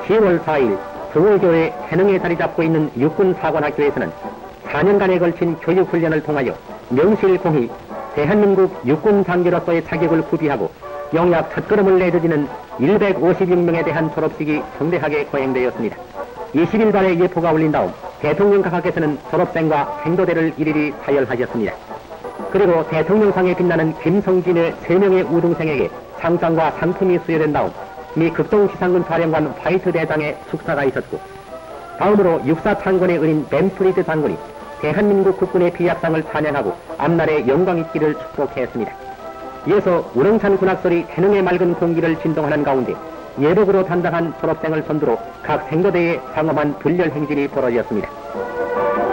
10월 4일 서울교회 해능에 자리 잡고 있는 육군사관학교에서는 4년간에 걸친 교육훈련을 통하여 명실공히 대한민국 육군장교로서의 자격을 구비하고 영약 첫걸음을 내딛는 156명에 대한 졸업식이 성대하게 거행되었습니다. 20일 발의 예포가 울린 다음 대통령 각하께서는 졸업생과 행도대를 일일이 사열하셨습니다. 그리고 대통령상에 빛나는 김성진의 3명의 우등생에게 상장과 상품이 수여된 다음 미 극동지상군 사령관 화이트 대장의 축사가 있었고, 다음으로 육사창군에 은인 벤프리드 장군이 대한민국 국군의 비약상을 찬양하고 앞날의 영광 있기를 축복했습니다. 이어서 우렁찬 군악설이 해능의 맑은 공기를 진동하는 가운데 예복으로 단장한 졸업생을 선두로 각 행도대에 장엄한 분렬 행진이 벌어졌습니다.